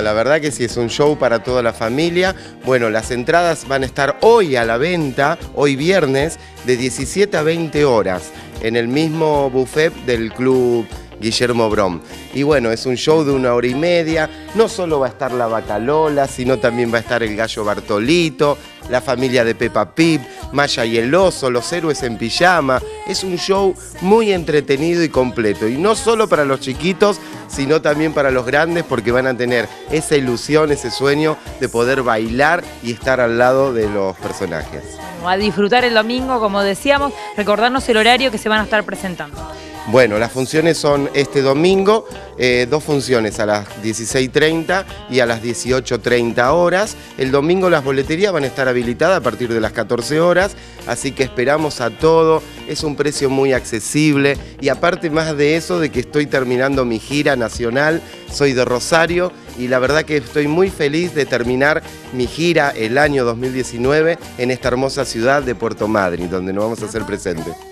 la verdad que sí, es un show para toda la familia. Bueno, las entradas van a estar hoy a la venta, hoy viernes, de 17 a 20 horas, en el mismo buffet del Club Guillermo Brom. Y bueno, es un show de 1 hora y media. No solo va a estar la Vaca Lola, sino también va a estar el Gallo Bartolito, la familia de Peppa Pig, Maya y el Oso, los héroes en pijama. Es un show muy entretenido y completo. Y no solo para los chiquitos, sino también para los grandes, porque van a tener esa ilusión, ese sueño de poder bailar y estar al lado de los personajes. A disfrutar el domingo, como decíamos, recordarnos el horario que se van a estar presentando. Bueno, las funciones son este domingo, 2 funciones a las 16:30 y a las 18:30 horas. El domingo las boleterías van a estar habilitadas a partir de las 14 horas, así que esperamos a todo. Es un precio muy accesible y aparte más de eso, de que estoy terminando mi gira nacional, soy de Rosario y la verdad que estoy muy feliz de terminar mi gira el año 2019 en esta hermosa ciudad de Puerto Madryn, donde nos vamos a hacer presentes.